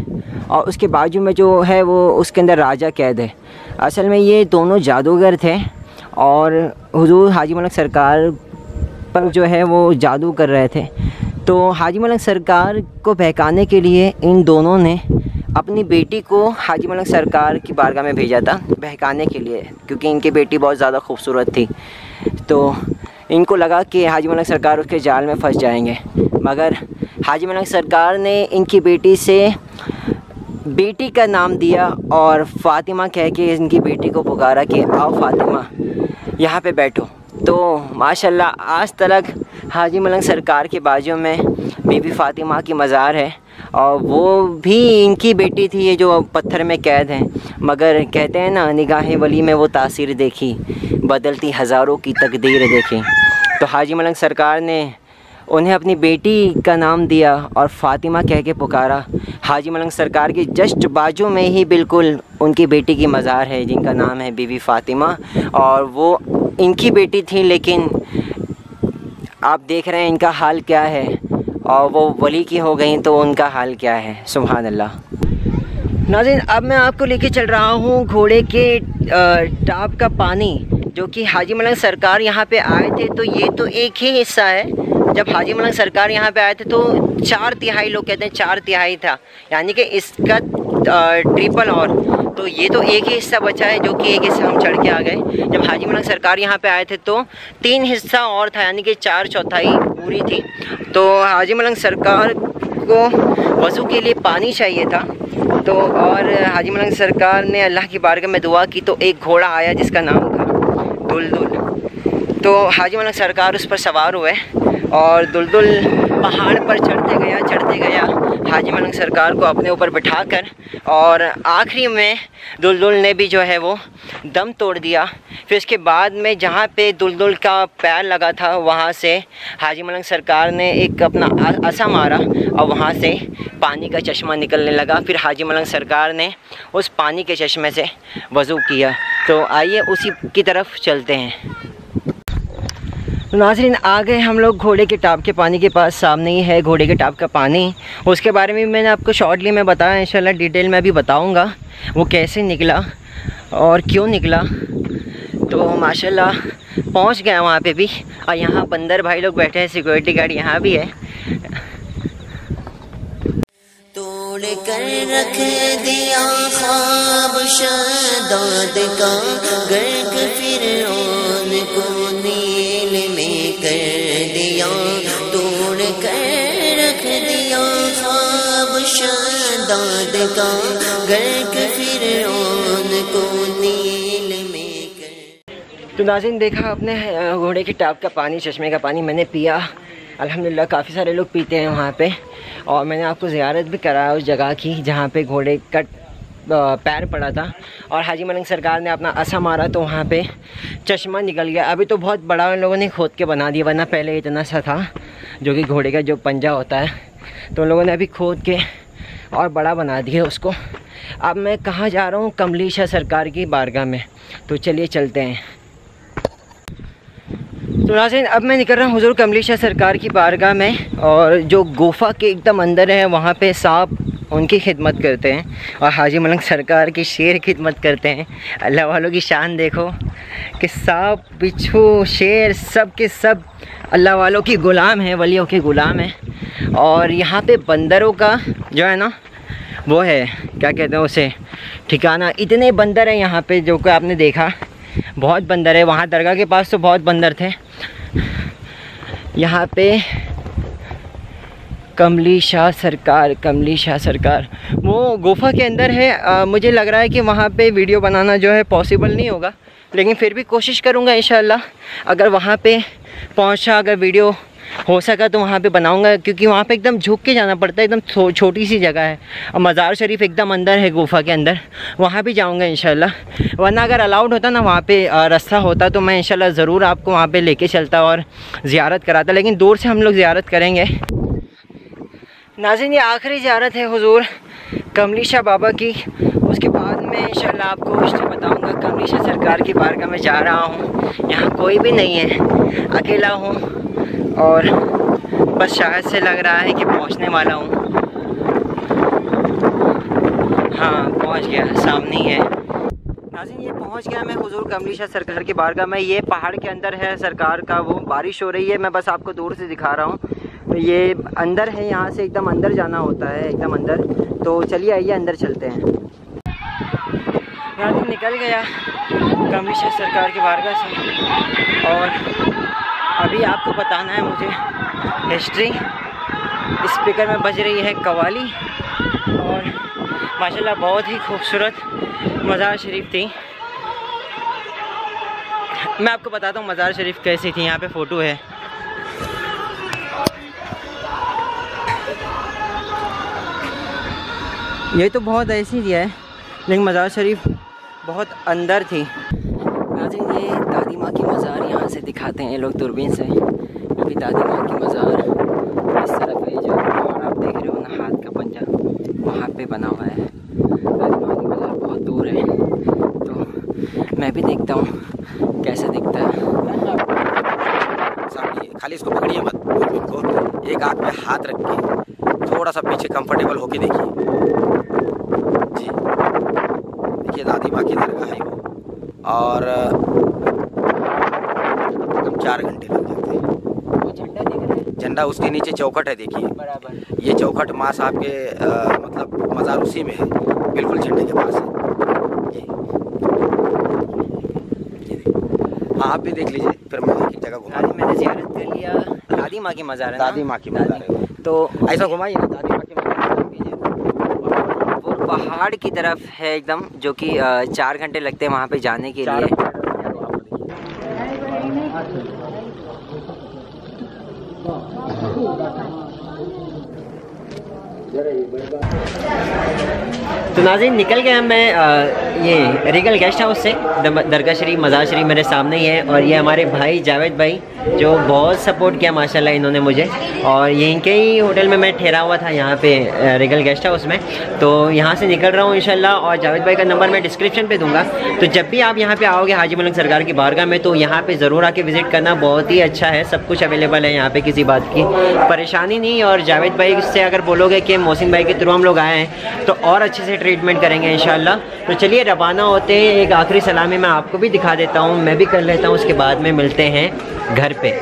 और उसके बाजू में जो है वो उसके अंदर राजा कैद है। असल में ये दोनों जादूगर थे और हुजूर हाजी मलंग सरकार पर जो है वो जादू कर रहे थे। तो हाजी मलंग सरकार को बहकाने के लिए इन दोनों ने अपनी बेटी को हाजी मलंग सरकार की बारगाह में भेजा था बहकाने के लिए, क्योंकि इनकी बेटी बहुत ज़्यादा खूबसूरत थी। तो इनको लगा कि हाजी मलंग सरकार उसके जाल में फंस जाएंगे, मगर हाजी मलंग सरकार ने इनकी बेटी से बेटी का नाम दिया और फ़ातिमा कह के इनकी बेटी को पुकारा कि आओ फ़ातिमा यहाँ पे बैठो। तो माशाल्लाह आज तक हाजी मलंग सरकार के बाजू में बीबी फ़ातिमा की मज़ार है और वो भी इनकी बेटी थी, ये जो पत्थर में कैद हैं। मगर कहते हैं ना, निगाहें वली में वो तासीर देखी, बदलती हज़ारों की तकदीर देखी। तो हाजी मलंग सरकार ने उन्हें अपनी बेटी का नाम दिया और फ़ातिमा कह के पुकारा। हाजी मलंग सरकार के जस्ट बाजू में ही बिल्कुल उनकी बेटी की मज़ार है जिनका नाम है बीबी फ़ातिमा, और वो इनकी बेटी थी, लेकिन आप देख रहे हैं इनका हाल क्या है, और वो वली की हो गई तो उनका हाल क्या है। सुभान अल्लाह। नाज़रीन, अब मैं आपको लेके चल रहा हूँ घोड़े के टाप का पानी, जो कि हाजी मलंग सरकार यहाँ पे आए थे। तो ये तो एक ही हिस्सा है। जब हाजी मलंग सरकार यहाँ पे आए थे तो 4/3 लोग कहते हैं 4/3 था, यानी कि इसका ट्रिपल। और तो ये तो एक ही हिस्सा बचा है, जो कि एक हिस्सा हम चढ़ के आ गए। जब हाजी मलंग सरकार यहाँ पे आए थे तो 3 हिस्सा और था, यानी कि 4/4 पूरी थी। तो हाजी मलंग सरकार को वज़ू के लिए पानी चाहिए था। तो और हाजी मलंग सरकार ने अल्लाह की बारगाह में दुआ की तो एक घोड़ा आया जिसका नाम था दुलदुल। तो हाजी मलंग सरकार उस पर सवार हुए और दुलदुल पहाड़ पर चढ़ते गया हाजी मलंग सरकार को अपने ऊपर बिठाकर, और आखिरी में दुलदुल ने भी जो है वो दम तोड़ दिया। फिर उसके बाद में जहाँ पे दुलदुल का पैर लगा था वहाँ से हाजी मलंग सरकार ने एक अपना असा मारा और वहाँ से पानी का चश्मा निकलने लगा। फिर हाजी मलंग सरकार ने उस पानी के चश्मे से वज़ू किया। तो आइए उसी की तरफ चलते हैं। तो नाज़रीन, आ गए हम लोग घोड़े के टाप के पानी के पास। सामने ही है घोड़े के टाप का पानी। उसके बारे में मैंने आपको शॉर्टली में बताया, इंशाल्लाह डिटेल में अभी बताऊंगा वो कैसे निकला और क्यों निकला। तो माशाल्लाह पहुंच गए वहाँ पे भी, और यहाँ बंदर भाई लोग बैठे हैं, सिक्योरिटी गार्ड यहाँ भी है। तोड़ कर रख दिया ख्वाब शदाद का, गर्क फिरौन को नील में कर दिया। तोड़ कर रख दिया ख्वाब शदाद का, गर्क फिरौन को नील में कर। तो नाज़रीन, देखा आपने घोड़े के टाप का पानी, चश्मे का पानी मैंने पिया। अल्हम्दुलिल्लाह काफ़ी सारे लोग पीते हैं वहाँ पे, और मैंने आपको ज़ियारत भी कराया उस जगह की जहाँ पे घोड़े का पैर पड़ा था और हाजी मलंग सरकार ने अपना असा मारा तो वहाँ पे चश्मा निकल गया। अभी तो बहुत बड़ा उन लोगों ने खोद के बना दिया, वरना पहले इतना सा था जो कि घोड़े का जो पंजा होता है, तो उन लोगों ने अभी खोद के और बड़ा बना दिया उसको। अब मैं कहाँ जा रहा हूँ? कमली शाह सरकार की बारगाह में। तो चलिए चलते हैं। तो नाज़रीन, अब मैं निकल रहा हूँ हुज़ूर कमली शाह सरकार की बारगाह में, और जो गुफ़ा के एकदम अंदर है वहाँ पे सांप उनकी खिदमत करते हैं और हाजी मलंग सरकार की शेर खिदमत करते हैं। अल्लाह वालों की शान देखो कि सांप, बिच्छू, शेर सब के सब अल्लाह वालों की ग़ुलाम हैं, वलियों के ग़ुलाम हैं। और यहाँ पे बंदरों का जो है ना वो है, क्या कहते हैं उसे, ठिकाना। इतने बंदर हैं यहाँ पे जो कि आपने देखा, बहुत बंदर है। वहाँ दरगाह के पास तो बहुत बंदर थे। यहाँ पे कमली शाह सरकार वो गुफ़ा के अंदर है। मुझे लग रहा है कि वहाँ पे वीडियो बनाना जो है पॉसिबल नहीं होगा, लेकिन फिर भी कोशिश करूँगा इंशाअल्लाह। अगर वहाँ पे पहुँचा, अगर वीडियो हो सका तो वहाँ पे बनाऊँगा, क्योंकि वहाँ पे एकदम झुक के जाना पड़ता है, एकदम छोटी सी जगह है। और मज़ार शरीफ एकदम अंदर है गुफ़ा के अंदर, वहाँ भी जाऊँगा इंशाल्लाह। वरना अगर अलाउड होता ना वहाँ पे रास्ता होता तो मैं इंशाल्लाह ज़रूर आपको वहाँ पे लेके चलता और ज़ियारत कराता, लेकिन दूर से हम लोग ज़ियारत करेंगे। नाज़रीन, ये आखिरी ज़ियारत है हुज़ूर कमली शाह बाबा की। उसके बाद में इंशाल्लाह आपको हिस्ट्री बताऊँगा। कमली शाह सरकार की बारगाह में जा रहा हूँ। यहाँ कोई भी नहीं है, अकेला हूँ और बस शायद से लग रहा है कि पहुँचने वाला हूँ। हाँ पहुंच गया, सामने ही है नाज़रीन। ये पहुंच गया मैं हुजूर कमली शाह सरकार की बारगाह में। ये पहाड़ के अंदर है सरकार का वो, बारिश हो रही है, मैं बस आपको दूर से दिखा रहा हूँ। तो ये अंदर है, यहाँ से एकदम अंदर जाना होता है, एकदम अंदर। तो चलिए आइए अंदर चलते हैं। नाज़रीन निकल गया कमली शाह सरकार की बारगाह से, और अभी आपको बताना है मुझे हिस्ट्री। स्पीकर में बज रही है कवाली, और माशाल्लाह बहुत ही खूबसूरत मज़ार शरीफ थी। मैं आपको बताता हूँ मज़ार शरीफ कैसी थी। यहाँ पे फ़ोटो है, ये तो बहुत ऐसी दिया है, लेकिन मज़ार शरीफ बहुत अंदर थी। नाज़रीन ये दादी माँ की मज़ार यहाँ से दिखाते हैं ये लोग दूरबीन से। अभी दादी माँ की मज़ार इस तरफ है, जो आप देख रहे हो ना हाथ का पंजा, वहाँ पे बना हुआ है। दादी माँ की मज़ार बहुत दूर है, तो मैं भी देखता हूँ कैसा दिखता है। खाली इसको पकड़िए मत, को एक हाथ में हाथ रख के थोड़ा सा पीछे कंफर्टेबल होके देखिए जी। देखिए दादी माँ की दरगाह है वो, और हम 4 घंटे लग जाते हैं। वो झंडा दिख रहा है, झंडा उसके नीचे चौखट है, देखिए बराबर। ये चौखट माँ साहब के मतलब मज़ार उसी में है, बिल्कुल झंडे के पास है जी। हाँ आप भी देख लीजिए, फिर मैं एक जगह घुमा। मैंने ज़ियारत कर लिया दादी माँ की मज़ार है ना? दादी माँ की मज़ार है, तो ऐसा घुमाइए ना दादी माँ की मज़ार। वो पहाड़ की तरफ है एकदम, जो कि 4 घंटे लगते हैं वहाँ पे जाने के लिए। तो नाज़रीन निकल गया मैं ये रीगल गेस्ट हाउस से। दरगाह शरीफ मज़ार शरीफ मेरे सामने ही है, और ये हमारे भाई जावेद भाई जो बहुत सपोर्ट किया माशाल्लाह इन्होंने मुझे। और यहीं के ही होटल में मैं ठहरा हुआ था यहाँ पे रीगल गेस्ट हाउस में। तो यहाँ से निकल रहा हूँ इंशाल्लाह, और जावेद भाई का नंबर मैं डिस्क्रिप्शन पे दूंगा। तो जब भी आप यहाँ पे आओगे हाजी मलंग सरकार की बारगाह में, तो यहाँ पे ज़रूर आके विज़िट करना, बहुत ही अच्छा है, सब कुछ अवेलेबल है यहाँ पे, किसी बात की परेशानी नहीं। और जावेद भाई से अगर बोलोगे कि मोहसिन भाई के थ्रू हम लोग आए हैं, तो और अच्छे से ट्रीटमेंट करेंगे इंशाल्लाह। तो चलिए रवाना होते हैं। एक आखिरी सलामी मैं आपको भी दिखा देता हूँ, मैं भी कर लेता हूँ, उसके बाद में मिलते हैं घर पे।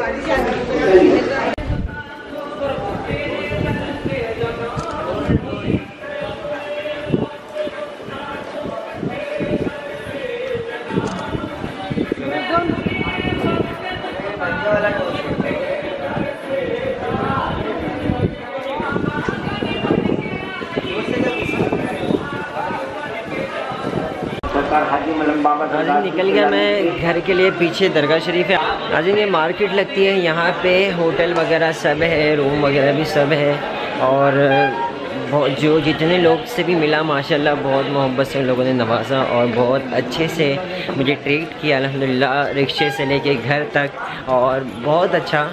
नाज़रीन निकल गया मैं घर के लिए। पीछे दरगाह शरीफ है। नाज़रीन ये मार्केट लगती है, यहाँ पे होटल वगैरह सब है, रूम वगैरह भी सब है। और जो जितने लोग से भी मिला माशाल्लाह बहुत मोहब्बत से उन लोगों ने नवाजा, और बहुत अच्छे से मुझे ट्रीट किया अल्हम्दुलिल्लाह, रिक्शे से लेके घर तक, और बहुत अच्छा।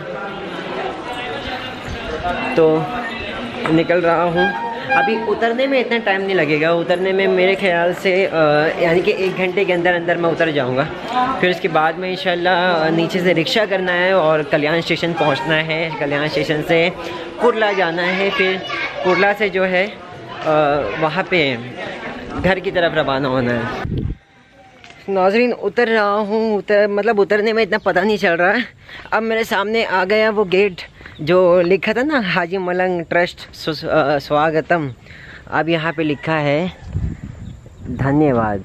तो निकल रहा हूँ। अभी उतरने में इतना टाइम नहीं लगेगा, उतरने में मेरे ख्याल से यानी कि 1 घंटे के अंदर अंदर मैं उतर जाऊंगा। फिर उसके बाद में इंशाल्लाह नीचे से रिक्शा करना है और कल्याण स्टेशन पहुंचना है। कल्याण स्टेशन से कुरला जाना है, फिर कुरला से जो है वहाँ पे घर की तरफ रवाना होना है। नाज़रीन उतर रहा हूँ, मतलब उतरने में इतना पता नहीं चल रहा है। अब मेरे सामने आ गया वो गेट जो लिखा था ना, हाजी मलंग ट्रस्ट स्वागतम। अब यहाँ पे लिखा है धन्यवाद।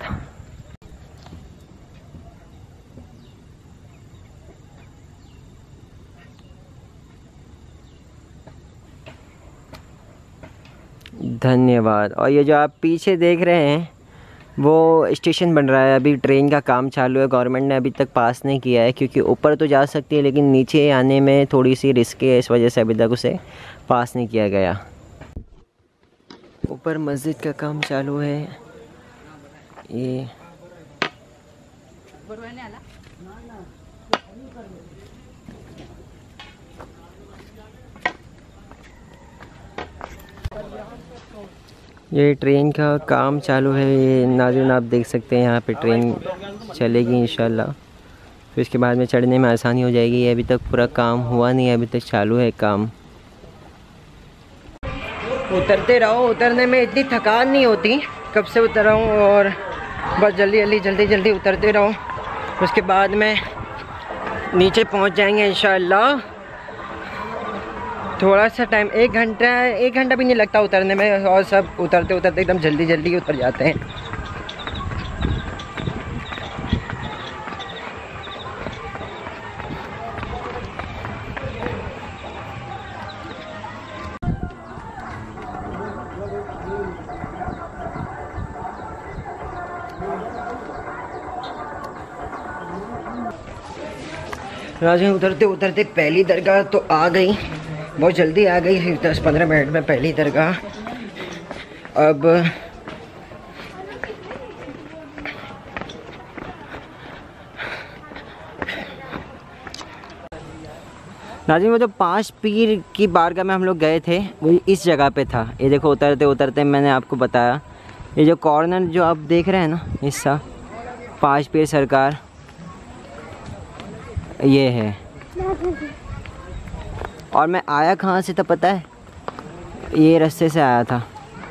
धन्यवाद। और ये जो आप पीछे देख रहे हैं वो स्टेशन बन रहा है, अभी ट्रेन का काम चालू है। गवर्नमेंट ने अभी तक पास नहीं किया है, क्योंकि ऊपर तो जा सकती है लेकिन नीचे आने में थोड़ी सी रिस्क है, इस वजह से अभी तक उसे पास नहीं किया गया। ऊपर मस्जिद का काम चालू है। ये ट्रेन का काम चालू है। ये नाज़रीन आप देख सकते हैं, यहाँ पे ट्रेन चलेगी इंशाल्लाह। फिर इसके बाद में चढ़ने में आसानी हो जाएगी। ये अभी तक पूरा काम हुआ नहीं है, अभी तक चालू है काम। उतरते रहो, उतरने में इतनी थकान नहीं होती, कब से उतर रहा हूँ और बस जल्दी उतरते रहो, उसके बाद में नीचे पहुँच जाएंगे इंशाअल्लाह। थोड़ा सा टाइम, 1 घंटा भी नहीं लगता उतरने में, और सब उतरते एकदम जल्दी उतर जाते हैं। राजा उतरते पहली दरगाह तो आ गई, बहुत जल्दी आ गई, 10-15 मिनट में पहली दरगाह। अब नाज़रीन वो जो 5 पीर की बारगाह में हम लोग गए थे वो इस जगह पे था। ये देखो उतरते मैंने आपको बताया, ये जो कॉर्नर जो आप देख रहे हैं ना हिस्सा, 5 पीर सरकार ये है। और मैं आया कहाँ से था पता है? ये रास्ते से आया था।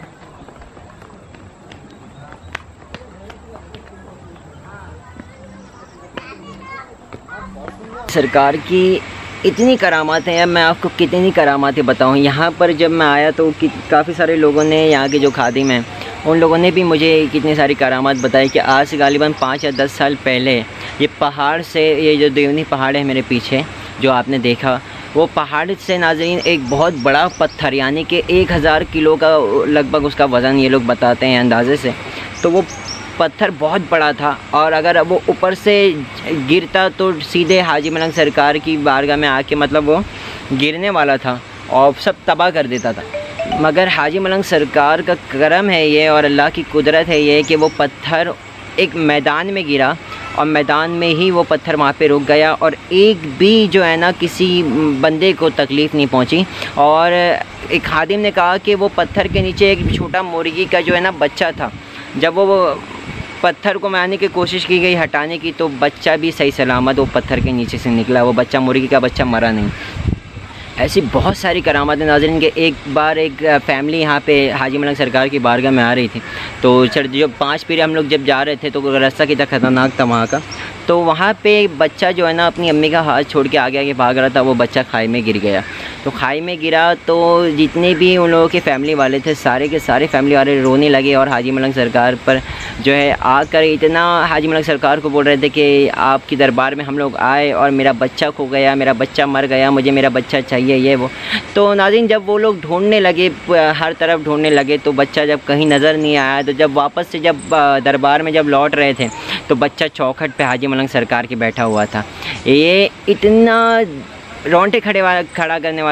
सरकार की इतनी करामातें हैं, मैं आपको कितनी करामातें बताऊं। यहाँ पर जब मैं आया तो काफ़ी सारे लोगों ने, यहाँ के जो खादिम हैं उन लोगों ने भी मुझे कितनी सारी करामात बताई कि आज से गालिबन 5 या 10 साल पहले ये पहाड़ से, ये जो देवनी पहाड़ है मेरे पीछे जो आपने देखा, वो पहाड़ से नाज़रीन एक बहुत बड़ा पत्थर, यानी कि 1000 किलो का लगभग उसका वज़न ये लोग बताते हैं अंदाज़े से। तो वो पत्थर बहुत बड़ा था और अगर वो ऊपर से गिरता तो सीधे हाजी मलंग सरकार की बारगाह में आके मतलब वो गिरने वाला था और सब तबाह कर देता था। मगर हाजी मलंग सरकार का करम है ये और अल्लाह की कुदरत है ये कि वो पत्थर एक मैदान में गिरा और मैदान में ही वो पत्थर वहाँ पे रुक गया और एक भी जो है ना किसी बंदे को तकलीफ़ नहीं पहुँची। और एक खादिम ने कहा कि वो पत्थर के नीचे एक छोटा मुर्गी का जो है ना बच्चा था, जब वो पत्थर को मारने की कोशिश की गई हटाने की तो बच्चा भी सही सलामत वो पत्थर के नीचे से निकला, वो बच्चा, मुर्गी का बच्चा मरा नहीं। ऐसी बहुत सारी करामातें नाज़रीन के। एक बार एक फैमिली यहाँ पे हाजी मलंग सरकार की बारगाह में आ रही थी, तो जो 5 पीर हम लोग जब जा रहे थे तो रास्ता कितना ख़तरनाक था वहाँ का, तो वहाँ पे एक बच्चा जो है ना अपनी अम्मी का हाथ छोड़ के आगे भाग रहा था, वो बच्चा खाई में गिर गया। तो खाई में गिरा तो जितने भी उन लोगों के फैमिली वाले थे सारे के सारे फैमिली वाले रोने लगे और हाजी मलंग सरकार पर जो है आकर इतना हाजी मलंग सरकार को बोल रहे थे कि आपकी दरबार में हम लोग आए और मेरा बच्चा खो गया, मेरा बच्चा मर गया, मुझे मेरा बच्चा चाहिए, ये वो। तो नाज़रीन जब वो लोग ढूंढने लगे, हर तरफ ढूंढने लगे, तो बच्चा जब कहीं नज़र नहीं आया, तो जब वापस से जब दरबार में जब लौट रहे थे तो बच्चा चौखट पे हाजी मलंग सरकार के बैठा हुआ था। ये इतना रोंटे खड़ा करने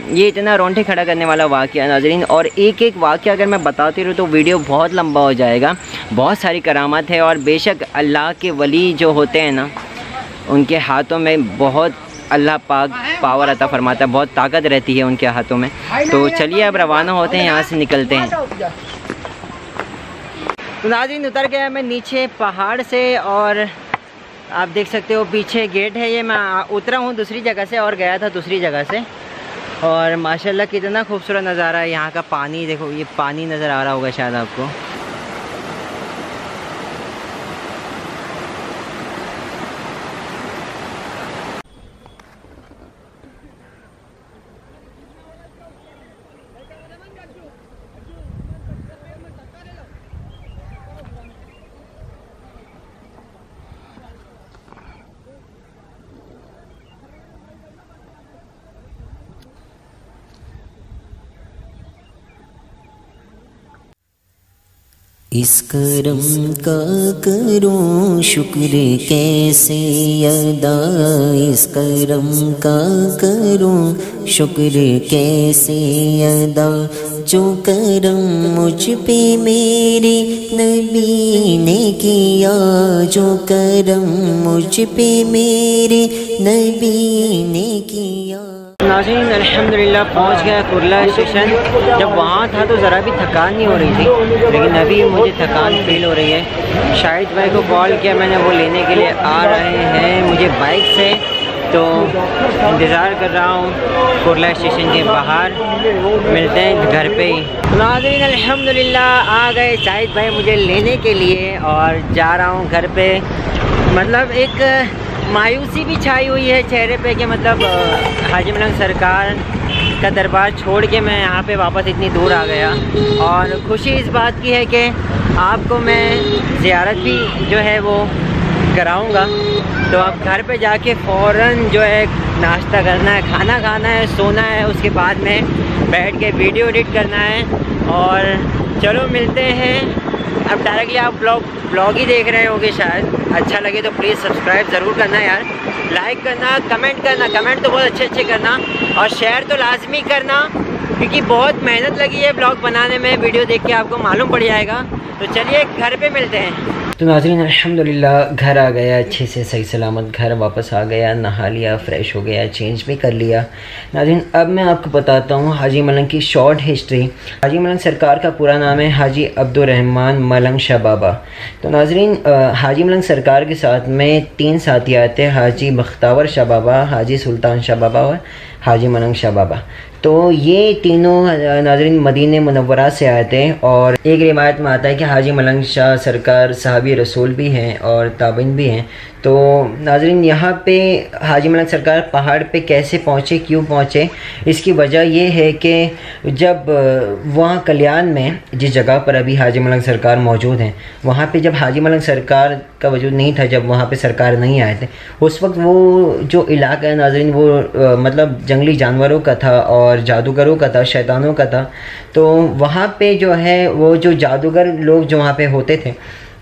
वाला वाक़या नाज़रीन। और एक एक वाक़या अगर मैं बताती रहूँ तो वीडियो बहुत लंबा हो जाएगा। बहुत सारी करामात है और बेशक अल्लाह के वली जो होते हैं ना उनके हाथों में बहुत अल्लाह पाक पावर अता फरमाता है, बहुत ताकत रहती है उनके हाथों में। तो चलिए अब रवाना होते हैं, यहाँ से निकलते हैं। तो नाज़रीन उतर गया मैं नीचे पहाड़ से और आप देख सकते हो पीछे गेट है, ये मैं उतरा हूँ दूसरी जगह से और गया था दूसरी जगह से। और माशाल्लाह कितना खूबसूरत नज़ारा है यहाँ का। पानी देखो, ये पानी नज़र आ रहा होगा शायद आपको। इस करम का करूं शुक्र कैसे अदा, इस करम का करूं शुक्र कैसे अदा, जो करम मुझ पे मेरे नबी ने किया, जो करम मुझ पे मेरे नबी ने किया। नाज़रीन अल्हम्दुलिल्लाह पहुंच गया कुर्ला स्टेशन। जब वहाँ था तो ज़रा भी थकान नहीं हो रही थी, लेकिन अभी मुझे थकान फील हो रही है। शाहिद भाई को कॉल किया मैंने, वो लेने के लिए आ रहे हैं मुझे बाइक से। तो इंतज़ार कर रहा हूँ कुरला स्टेशन के बाहर, मिलते हैं घर पे ही। नाज़रीन अल्हम्दुलिल्लाह आ गए शाहिद भाई मुझे लेने के लिए और जा रहा हूँ घर पे। मतलब एक मायूसी भी छाई हुई है चेहरे पे कि मतलब हाजी मलंग सरकार का दरबार छोड़ के मैं यहाँ पे वापस इतनी दूर आ गया। और खुशी इस बात की है कि आपको मैं ज़ियारत भी जो है वो कराऊंगा। तो अब घर पे जाके फ़ौरन जो है नाश्ता करना है, खाना खाना है, सोना है, उसके बाद में बैठ के वीडियो एडिट करना है। और चलो मिलते हैं। अब डायरेक्टली आप ब्लॉग ही देख रहे होंगे शायद, अच्छा लगे तो प्लीज़ सब्सक्राइब ज़रूर करना यार, लाइक करना, कमेंट करना, कमेंट तो बहुत अच्छे करना और शेयर तो लाजमी करना क्योंकि बहुत मेहनत लगी है ब्लॉग बनाने में। वीडियो देख के आपको मालूम पड़ जाएगा। तो चलिए घर पे मिलते हैं। तो नाज़रीन अल्हम्दुलिल्लाह घर आ गया, अच्छे से सही सलामत घर वापस आ गया, नहा लिया, फ़्रेश हो गया, चेंज भी कर लिया। नाज़रीन अब मैं आपको बताता हूँ हाजी मलंग की शॉर्ट हिस्ट्री। हाजी मलंग सरकार का पूरा नाम है हाजी अब्दुर्रहमान मलंग शाह बाबा। तो नाज़रीन हाजी मलंग सरकार के साथ में 3 साथी आते हैं, हाजी बख्तावर शाह बाबा, हाजी सुल्तान शाह बाबा और हाजी मलंग शाह बाबा। तो ये तीनों नाज़रीन मदीने मुनव्वरा से आए थे। और एक रिवायत में आता है कि हाजी मलंग शाह सरकार साहबी रसूल भी हैं और ताबिन भी हैं। तो नाज़रीन यहाँ पे हाजी मलंग सरकार पहाड़ पे कैसे पहुँचे, क्यों पहुँचे, इसकी वजह ये है कि जब वहाँ कल्याण में जिस जगह पर अभी हाजी मलंग सरकार मौजूद हैं, वहाँ पे जब हाजी मलंग सरकार का वजूद नहीं था, जब वहाँ पे सरकार नहीं आए थे, उस वक्त वो जो इलाका है नाज़रीन वो मतलब जंगली जानवरों का था और जादूगरों का था, शैतानों का था। तो वहाँ पे जो है वो जो जादूगर लोग जो वहाँ पे होते थे,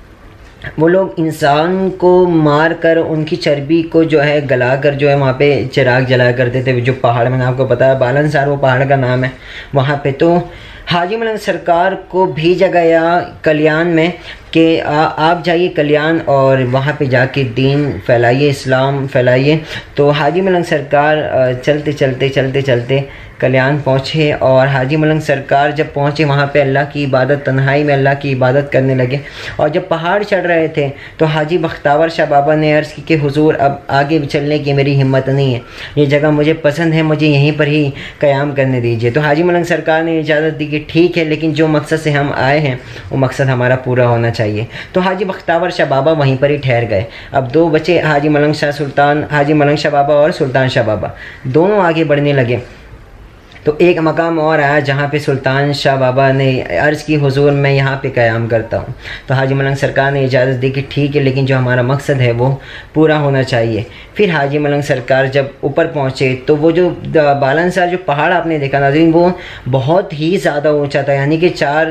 वो लोग इंसान को मार कर उनकी चर्बी को जो है गला कर जो है वहाँ पे चिराग जलाया करते थे। जो पहाड़ मैंने आपको बताया बालनसार वो पहाड़ का नाम है वहाँ पे। तो हाजी मलंग सरकार को भेजा गया कल्याण में कि आप जाइए कल्याण और वहाँ पे जाके दीन फैलाइए, इस्लाम फैलाइए। तो हाजी मलंग सरकार चलते चलते कल्याण पहुँचे। और हाजी मलंग सरकार जब पहुँचे वहाँ पे अल्लाह की इबादत, तन्हाई में अल्लाह की इबादत करने लगे। और जब पहाड़ चढ़ रहे थे तो हाजी बख्तावर शाह बाबा ने अर्ज़ की कि हुजूर अब आगे चलने की मेरी हिम्मत नहीं है, ये जगह मुझे पसंद है, मुझे यहीं पर ही क़याम करने दीजिए। तो हाजी मलंग सरकार ने इजाज़त दी कि ठीक है, लेकिन जो मकसद से हम आए हैं वो मकसद हमारा पूरा होना चाहिए। तो हाजी बख्तावर शाह बाबा वहीं पर ही ठहर गए। अब 2 बचे, हाजी मलंग शाह बाबा और सुल्तान शाह बाबा, दोनों आगे बढ़ने लगे। तो एक मकाम और आया जहाँ पे सुल्तान शाह बाबा ने अर्ज़ की हुजूर मैं यहाँ पे क़याम करता हूँ। तो हाजी मलंग सरकार ने इजाज़त दी कि ठीक है, लेकिन जो हमारा मकसद है वो पूरा होना चाहिए। फिर हाजी मलंग सरकार जब ऊपर पहुँचे तो वो जो बालनसार जो पहाड़ आपने देखा नाज़रीन, वो बहुत ही ज़्यादा ऊँचा था, यानी कि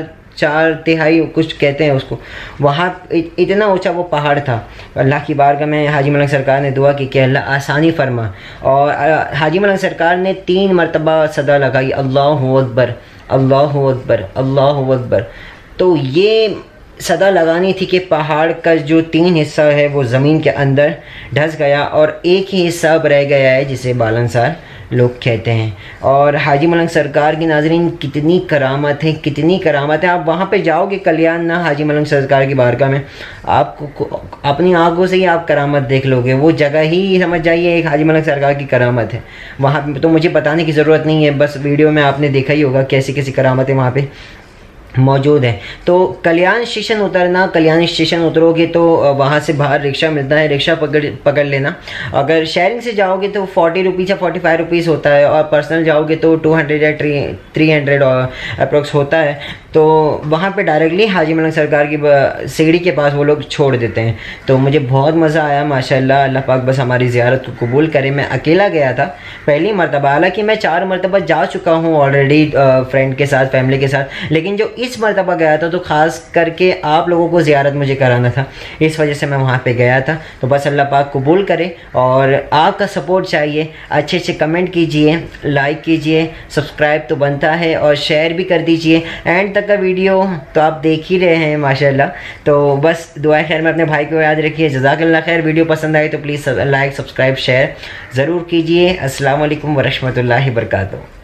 4 तिहाई कुछ कहते हैं उसको, वहाँ इतना ऊंचा वो पहाड़ था। अल्लाह की बारगाह में हाजी मलंग सरकार ने दुआ की कि अल्लाह आसानी फरमा। और हाजी मलंग सरकार ने 3 मरतबा सदा लगाई, अल्लाहु अकबर, अल्लाहु अकबर, अल्लाहु अकबर। तो ये सदा लगानी थी कि पहाड़ का जो 3 हिस्सा है वो ज़मीन के अंदर धंस गया और एक ही हिस्सा अब रह गया है जिसे बालनसार लोग कहते हैं। और हाजी मलंग सरकार की नाज़रीन कितनी करामत है, कितनी करामत है। आप वहाँ पे जाओगे कल्याण ना हाजी मलंग सरकार की बारगाह में, आपको अपनी आंखों से ही आप करामत देख लोगे। वो जगह ही समझ जाइए एक हाजी मलंग सरकार की करामत है। वहाँ पे तो मुझे बताने की ज़रूरत नहीं है, बस वीडियो में आपने देखा ही होगा कैसी कैसी करामतें वहाँ पे मौजूद है। तो कल्याण स्टेशन उतरना, कल्याण स्टेशन उतरोगे तो वहाँ से बाहर रिक्शा मिलता है, रिक्शा पकड़ लेना। अगर शेयरिंग से जाओगे तो 40 रुपीज़ या 45 रुपीज़ होता है और पर्सनल जाओगे तो 200 या 300 अप्रोक्स होता है। तो वहाँ पे डायरेक्टली हाजी मलंग सरकार की सीढ़ी के पास वो लोग छोड़ देते हैं। तो मुझे बहुत मज़ा आया माशाल्लाह। अल्लाह पाक बस हमारी ज़ियारत को कबूल करे। मैं अकेला गया था पहली मरतबा, हालांकि मैं 4 मरतबा जा चुका हूँ ऑलरेडी फ्रेंड के साथ, फैमिली के साथ, लेकिन जो इस मरतबा गया था तो ख़ास करके आप लोगों को ज़ियारत मुझे कराना था, इस वजह से मैं वहाँ पे गया था। तो बस अल्लाह पाक कबूल करे और आपका सपोर्ट चाहिए। अच्छे से कमेंट कीजिए, लाइक कीजिए, सब्सक्राइब तो बनता है और शेयर भी कर दीजिए। एंड तक का वीडियो तो आप देख ही रहे हैं माशाल्लाह। तो बस दुआ खैर में अपने भाई को याद रखिए। जज़ाकल्लाह खैर। वीडियो पसंद आए तो प्लीज़ लाइक, सब्सक्राइब, शेयर ज़रूर कीजिए। अस्सलाम वालेकुम व रहमतुल्लाहि व बरकातुहू।